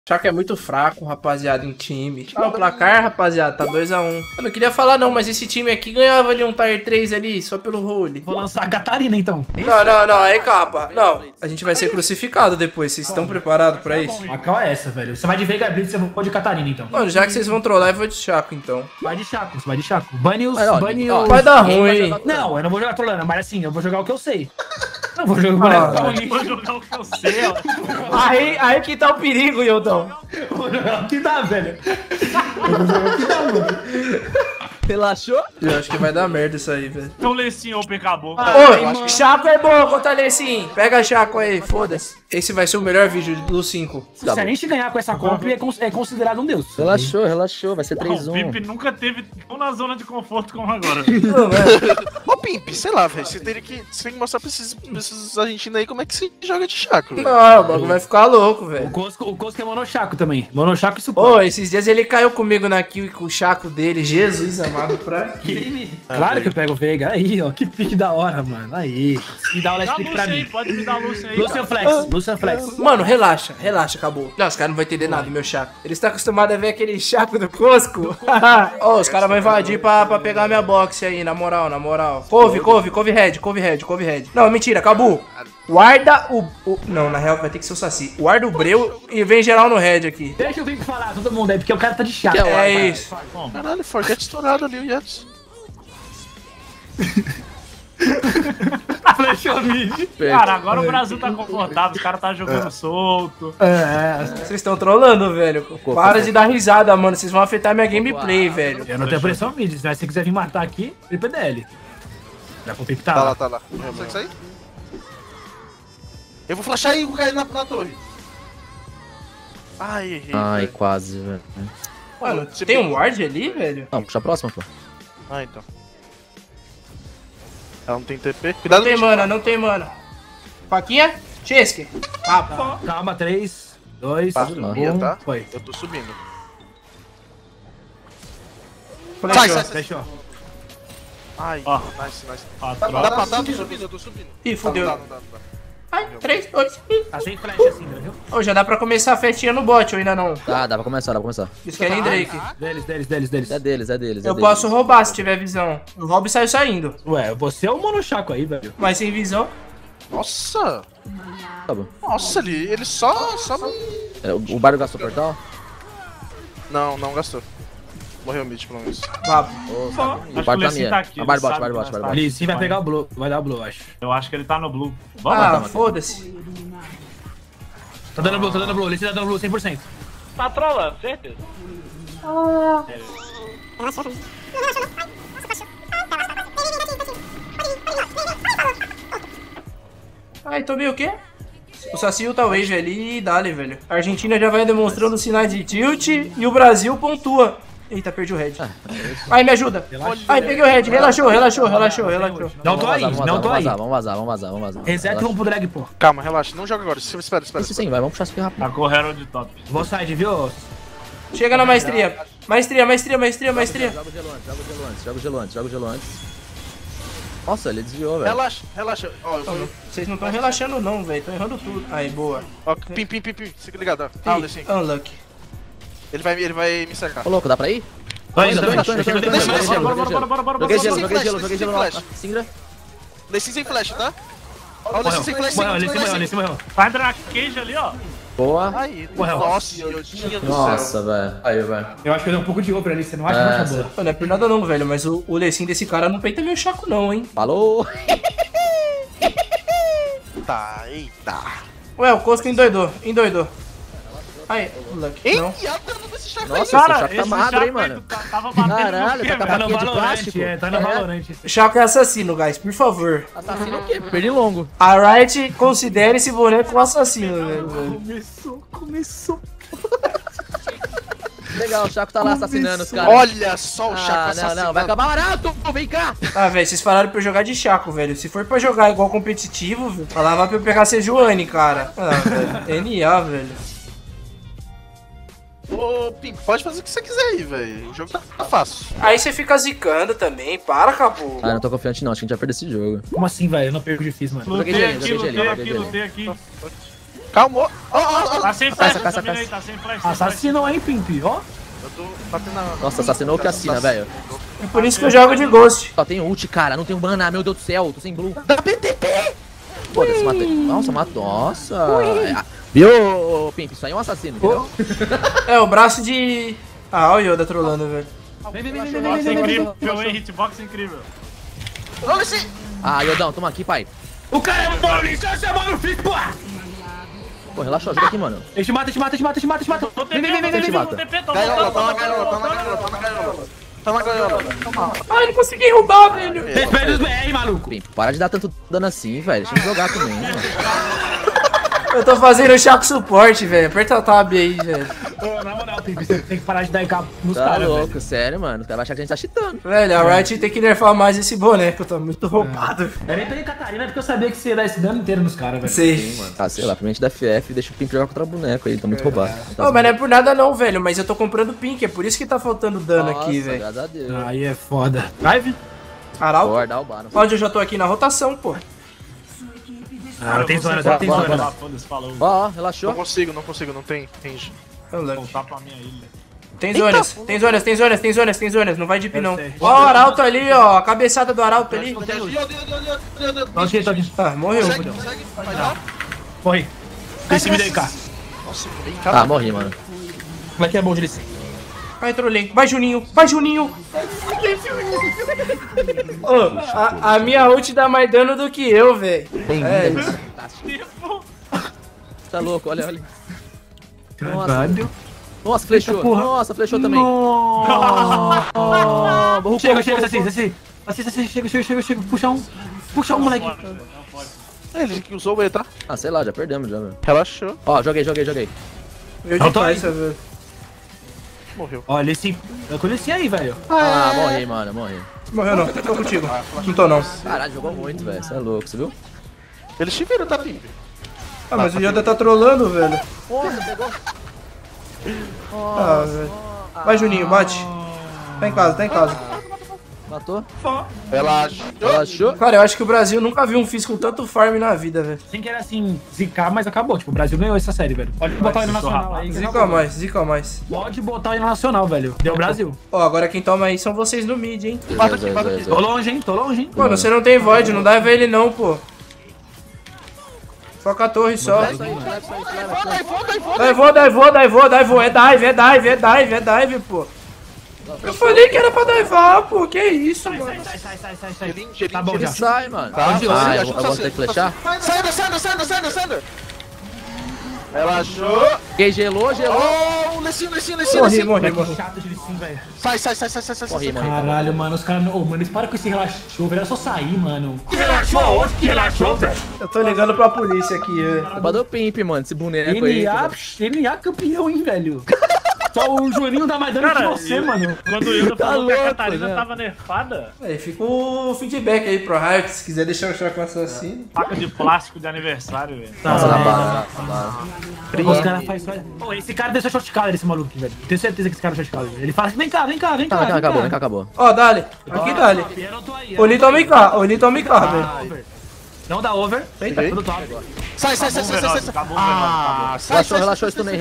Chaco é muito fraco, rapaziada, em time. Ah, o placar, rapaziada, tá 2x1. Eu não queria falar não, mas esse time aqui ganhava ali um Tier 3 ali, só pelo role. Vou lançar a Catarina, então. Não, aí capa. Não, a gente vai ser crucificado depois. Vocês estão preparados pra isso? A cal é essa, velho. Você vai de Veiga Blitz, você vai de Catarina, então. Mano, já que vocês vão trollar, eu vou de Chaco, então. Vai de Chaco, você vai de Chaco. Bane os... Vai dar ruim. Não, eu não vou jogar trolando, mas assim, eu vou jogar o que eu sei. Não vou jogar Vou jogar o que eu sei, ó. Aí que tá o perigo, Yodão. Vou jogar o que dá, velho. Eu vou jogar o que dá, mano. Relaxou? Eu acho que vai dar merda isso aí, velho. Então Lecinho, open acabou. Ô, Chaco é bom contra Lecim. Pega Chaco aí, foda-se. Esse vai ser o melhor vídeo do 5. Se a gente ganhar com essa comp, é considerado um deus. Relaxou, vai ser O 3-1. Pimp nunca teve tão na zona de conforto como agora. Ô, Pimp, sei lá, velho. Você tem que mostrar pra esses argentinos aí como é que se joga de Chaco. Não, o bagulho vai ficar louco, velho. O Cosco é monochaco também. Monochaco e suporte. Ô, esses dias ele caiu comigo na kill com o Chaco dele. Jesus amado, pra quê? Claro que eu pego o Veiga. Aí, ó. Que pique da hora, mano. Aí. Me dá o Dá last pick pra Lúcio aí, mim. pode me dar Lúcio aí. Lucian Flex. Lucian Flex. Mano, relaxa, acabou. Não, os caras não vão entender nada do meu Chaco. Eles estão acostumados a ver aquele Chaco do Cosco. Ó, os caras vão invadir pra pegar minha box aí, na moral. Couve head. Não, mentira, acabou. Guarda o... Não, na real vai ter que ser o Saci. Guarda o Breu e vem geral no head aqui. Deixa eu vir falar todo mundo aí, porque o cara tá de chato. É isso. Caralho, Forget estourado ali o Yatos. Flechou mid. Cara, agora o Brasil tá confortável, os caras tá jogando solto. Vocês estão trolando, velho. Para de dar risada, mano. Vocês vão afetar minha gameplay, velho. Eu não tenho pressão mid, se você quiser vir matar aqui, PDL. Já comprei que Tá lá. Consegue sair? Eu vou flashar e vou cair na torre. Ai, errei. Ai, quase, velho. Mano, tem um ward ali, velho? Não, puxa a próxima, pô. Ah, então. Ela não tem TP. Cuidado Não tem mana. Faquinha, Chesky. Calma, 3, 2, Subia, tá? Foi. Eu tô subindo. Flechou. Fechou. Ai, Ó. nice. A Dá troca. pra dar? Eu tô subindo. Ih, fudeu. Não dá. Ai, 3, 2. Tá sem flash assim, viu? Ô, já dá pra começar a festinha no bot ou ainda não? Tá, dá pra começar. Eles querem Drake. Deles. É deles. Eu posso roubar se tiver visão. Eu roubo e saio saindo. Ué, você é o monochaco aí, velho. Mas sem visão. Nossa! Tá bom. Nossa, ele só me... É, o Bardo gastou o portal? Não gastou. Morreu o mid, pelo menos. Vapo. O Acho que o Bardo tá Lecim minha. tá aqui. A Bardo ele bot, sabe Bardo que bot. nós Ele sim vai pegar o blue, vai dar o blue, acho. Eu acho que ele tá no blue. Vamos. Foda-se. Tá dando blue, ele tá dando blue 100%. Tá trolando, certeza. Ai, tomei o quê? O Saci ulta wave ali e dale, velho. A Argentina já vai demonstrando sinais de tilt e o Brasil pontua. Eita, perdi o head. Ai, me ajuda. Ai, peguei o head. Relaxou. Não tô aí, não tô aí. Vamos vazar. Reset e vamos pro drag, pô. Calma, relaxa. Não joga agora. Espera. Sim, vai, vamos puxar isso aqui rápido. Tá correndo de top. Vou side, viu? Chega na maestria. Maestria. Joga o gelo antes. Nossa, ele desviou, velho. Relaxa. Ó, eu vou... Vocês não estão relaxando não, velho. Estão errando tudo. Aí, boa. Ó, pim. Fica ligado, ó. Ih, Sim. unlucky. Ele vai me cercar. Ô, louco, dá pra ir? Tô indo. Bora. Joguei gelo lá. Flash. Singra. Lecim sem flash, tá? Ó, o Lecim sem flash. Ele morreu. Vai entrar na cage ali, ó. Boa. Ai, Morreu. nossa, Iodinha do céu. Nossa, velho. Aí, velho. Eu acho que eu dei um pouco de over ali, você não acha que vai boa? Mano, não é por nada não, velho. Mas o Lecim desse cara não peita meu chaco não, hein. Falou. Tá, eita. Ué, o Cosco endoidou. Ai, unlucky. Não. Eita, dano desse chaco aí. Nossa, Cara, esse chaco tá esse magro, chaco hein, mano. aí tava batendo Caralho, no quê, tá velho? com a de plástico. Tá no Valorant. Chaco é assassino, guys. Por favor. Assassino o quê? Pernilongo. A Riot considere esse boneco um assassino, velho. Começou. Legal, o Chaco tá lá assassinando os caras. Olha só o Chaco assassinado. Não, vai acabar barato. Vem cá. Ah, velho, vocês falaram pra eu jogar de Chaco, velho. Se for pra jogar igual competitivo, velho, falava pra eu pegar Sejuani, cara. Ah, velho. NA, velho. Ô, Pimp, pode fazer o que você quiser aí, velho. O jogo tá fácil. Aí você fica zicando também. Para, acabou. Ah, não tô confiante não, acho que a gente vai perder esse jogo. Como assim, velho? Eu não perco difícil, mano. Joguei Lutei gelinho, aqui. joguei gelinho. Calma. Tá sem flash, essa mina aí, tá sem flash. Assassinou, hein, Pimp? Ó. Eu tô batendo na... Nossa, assassinou o que assina, velho. É por isso que eu jogo de Ghost. Só tem ult, cara. Não tem mana, meu Deus do céu. Tô sem blue. Dá BTP! Foda-se, matei. Nossa, matou. Nossa. Viu, Pimp? Isso aí é um assassino, entendeu? É, o braço de... Ah, olha o Yoda trolando, velho. Vem. Nossa, incrível, hein? Hitbox incrível. Olha esse... Ah, Yodão, toma aqui, pai. O cara é um bolo lixo, você é maluco, filho, porra! Pô, relaxa, joga aqui, mano. Ele te mata. Tô TP, tô TP, tô Gaiola, tá na voltando. gaiola. Ai, não consegui roubar, velho. Respeita os BR, maluco. Pimp, para de dar tanto dano assim, velho. Deixa eu jogar também, mano. Eu tô fazendo chaco suporte, velho. Aperta o tab aí, velho. Ô, na moral, Pimp, você tem que parar de dar IK nos Tá caras, louco, velho. sério, mano. Os caras vão achar que a gente tá cheatando. Velho, a Riot tem que nerfar mais esse boneco. Tá muito roubado. Eu nem peguei Catarina porque eu sabia que você ia dar esse dano inteiro nos caras, velho. Sei. Ah, sei lá, primeiro a gente dá FF e deixa o Pimp jogar contra boneco aí. Tá muito roubado. Tá Ô, mas não é por nada não, velho. Mas eu tô comprando pink. É por isso que tá faltando dano Nossa, aqui, velho. graças a Deus. Aí é foda. Drive? Arauto? Guardar o bar. Onde eu já tô aqui na rotação, pô. Ah, tem zona, tem bora, zona. bora. Foda-se, falou. Ó, relaxou. Não consigo, não tem range. Voltar pra minha ilha. Tem zonas, tem zonas. Não vai de não. sei. Ó o Arauto ali, ó. A cabeçada do Arauto ali. Tô aqui. Ah, morreu. Consegue? Vai dar? Morri. Desci me daí, cá. Nossa, bem Ah, morri, mano. Como é que é bom de descer? Vai, trolling. Vai, Juninho. Ô, a minha ult dá mais dano do que eu, velho. É isso. Tá louco, olha, olha. Caralho. Nossa, flechou. porra. Nossa, flechou também. Chega, chega. Puxa um, moleque. Ele que usou o E, tá? Ah, sei lá, já perdemos já, velho. Relaxou. Ó, joguei. Eu Não de tô paz, aí. velho. Morreu. Olha esse. Eu conheci aí, velho. Ah, morri, mano, morri. Morreu não. Tô contigo. Não tô não. Caralho, jogou muito, velho. Você é louco, você viu? Eles te viram, tá, Pimp? Ah, mas o Yoda tá trolando, velho. Nossa, pegou. Ah, velho. Vai, Juninho, bate. Tá em casa. Matou. Relaxou. Cara, eu acho que o Brasil nunca viu um Fizz com tanto farm na vida, velho. Sem querer assim, zicar, mas acabou. Tipo, o Brasil ganhou essa série, velho. Pode botar ele no nacional aí. Zica mais. Pode botar ele no nacional, velho. Deu Brasil. Ó, agora quem toma aí são vocês no mid, hein. Bata aqui. Tô longe, hein. Mano, você não tem void, não dá ver ele não, pô. Foca a torre só. Daivou. É dive, pô. Eu falei que era pra daivar, pô. Que isso, mano. Sai. Gelinho. Tá bom já. Sai, mano. Tá, Ah, eu vou ter que flechar? Sanda. Relaxou. Quem gelou. Oh, Lecinho. Morri. Chato de sim, velho. Sai. Morri. Caralho, mano, os caras. Ô, mano, eles param com esse relaxou, velho. É só sair, mano. Relaxou aonde que relaxou, velho? Eu tô ligando pra polícia aqui, velho. Culpa do Pimp, mano, esse boneco aí. NA campeão, hein, velho. Só o Juninho dá mais dano que você, mano. Quando o Yoda falou que a louco, Catarina né? tava nerfada, Aí fica o feedback aí pro Riot, se quiser deixar eu chorar com o assassino. faca de plástico de aniversário, velho. Nossa, na bala. Os caras fazem. Pô, esse cara deu short collar, esse maluco, velho. Tenho certeza que esse cara é short collar. Ele fala assim: vem cá. Acabou. Ó, dale. Aqui, dale. Oli toma em cá, velho. Não dá over. Eita. Tudo top. Sai. Acabou o Veloz. Relaxou, stunei.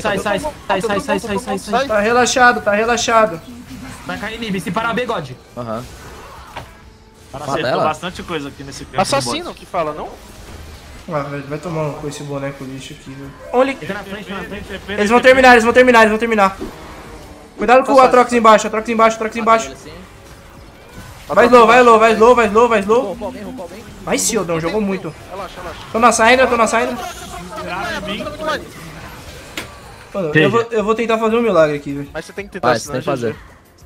Sai. Tá relaxado. Vai cair Nib, se parar B, God. Aham. Acertou ela. bastante coisa aqui nesse campo. Assassino que fala, não? Ah, velho, vai tomar com esse boneco lixo aqui, velho. Oli. Entra na frente. Eles vão terminar. Cuidado com o Atrox embaixo. Vai slow. Roubou bem. Vai, Shieldão, jogou muito. Relaxa. Tô na saída. Tiraram em mim. Mano, eu vou tentar fazer um milagre aqui, velho. Mas você tem que tentar, Vai, você tem que fazer.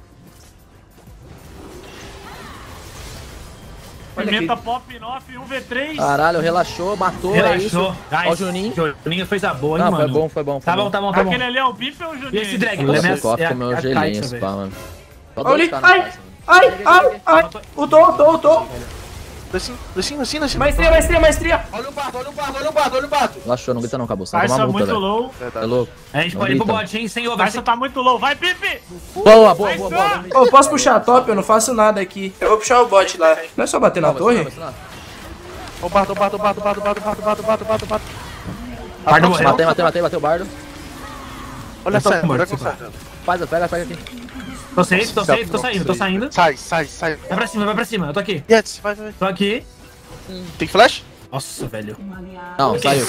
Olha Pimenta aqui. pop 9, 1v3. Caralho, relaxou, matou, é isso. Relaxou. Ó o Juninho. Juninho fez a boa, hein, Não, mano. foi bom. Tá bom. Aquele ali é o Pimp ou o Juninho? E esse drag? Nossa, Ele é o copo a- comeu a gelinho, Kaisa, esse velho. pá, mano. Só dois Oli, caras na casa, mano. ai. Ultou. Lecinho. Maestria. Olha o bardo. Relaxou, não grita não, acabou. Você vai Caixa tomar multa, muito velho. low. É louco. A gente Não pode ir pro grita. bot, hein, sem over. Caixa tá muito low. Vai, Pimp! Boa. Ô, eu posso puxar a top? Eu não faço nada aqui. Eu vou puxar o bot lá. Não é só bater na torre? O bardo. Bardo morreu. Matei o bardo. Olha só, Tá morto, Dragon tá. Slayer. Pega aqui. Tô safe, tô saindo. Sai. Vai pra cima, eu tô aqui. Yes, vai. Tô aqui. Tem flash? Nossa, velho. Não, saiu.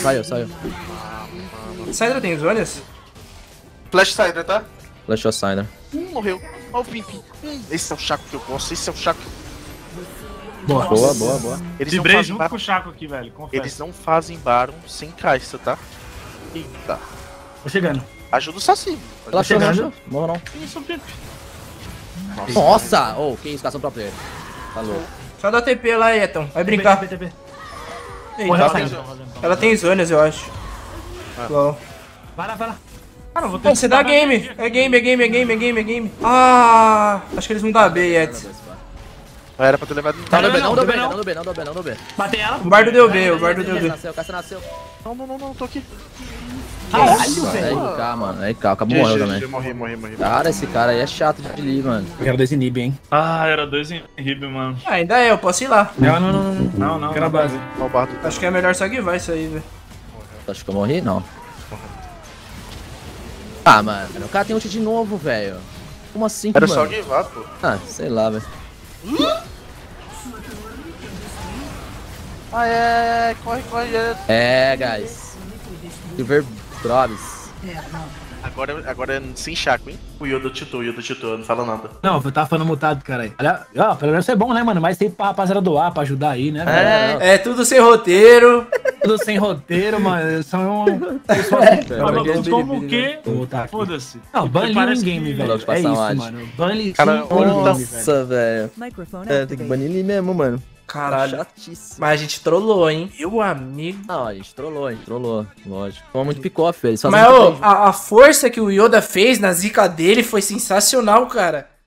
Syndra tem zonas? Flash Syndra, tá? Flashou Syndra. Morreu. Ó o Pimp. Esse é o Chaco que eu gosto, esse é o Chaco. Boa. Boa. Eles não Vibrei fazem junto Baron. com o Chaco aqui, velho. Confesso. Eles não fazem Baron sem caixa, tá? Eita. Tô chegando. Ajuda o Saci. Relaxa. Morro não. Isso, Pimp. Nossa! Oh, que isso, cação pro player. Tá louco. Só dá TP lá, Eton. Vai brincar. TP. Eita, ela tem zonas, eu acho. Lol. Vai lá. Cara, eu vou ter Pô, você dá game. É game. Ah, acho que eles vão dar B, Eds. Era pra ter levado. Não do B. Matei ela. O bardo deu B, o bardo deu B. Nasceu, Caça nasceu. Não, tô aqui. Caralho, É velho. RK, mano. É RK, acabou morrendo também. Morri. Cara, esse cara aí é chato de lir, mano. Eu quero desinib, hein. Ah, era 2 em Rib, mano. Ah, ainda é, eu posso ir lá. Não. Quero a base. Ó o bardo. Acho que é melhor só guivar isso aí, velho. Acho que eu morri? Não. Ah, mano. O cara tem ult de novo, velho. Como assim, Era mano? só guivar, pô. Ah, sei lá, velho. Ah, é. Corre. É, guys. Silver Probs. Agora é sem Chaco, hein? O Yoda cheatou, não fala nada. Não, eu tava falando mutado, caralho. Ó, pelo menos é bom, né, mano? Mas tem pra rapaziada doar, pra ajudar aí, né? velho? É tudo sem roteiro. Tudo sem roteiro, mano. São Como que? Vou botar aqui. Foda-se. Não, ban Porque Lee parece in game, que- velho. Vou É passar isso, um ad. mano. Ban Lee Cara, in game, velho. Nossa, velho. Microphone É, tem que banir ele mesmo, mano. Caralho. Chatíssimo. Mas a gente trollou, hein? Meu amigo. Não, a gente trollou, lógico. Toma muito pick-off, velho. Eles fazem Mas, muito ô, bem. a força que o Yoda fez na zica dele foi sensacional, cara.